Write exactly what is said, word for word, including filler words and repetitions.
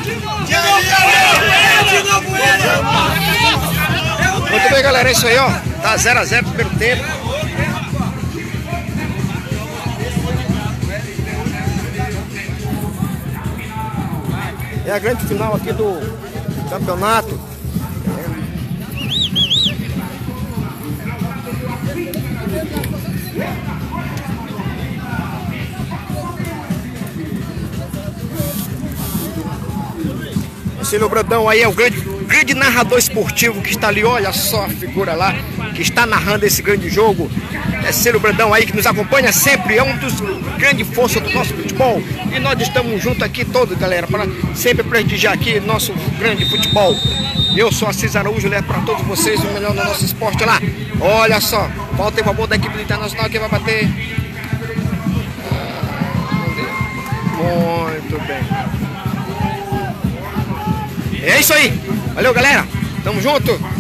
Muito bem, galera, é isso aí, ó. Tá zero a zero no primeiro tempo. É a grande final aqui do campeonato. Esse Brandão aí é o grande, grande narrador esportivo que está ali, olha só a figura lá, que está narrando esse grande jogo. É Cílio Brandão aí que nos acompanha sempre, é um dos grandes forças do nosso futebol. E nós estamos juntos aqui todos, galera, para sempre prestigiar aqui nosso grande futebol. Eu sou Assis Araújo, levo para todos vocês o melhor do nosso esporte lá. Olha só, falta o favor da equipe do Internacional que vai bater. Muito bem. É isso aí. Valeu, galera. Tamo junto.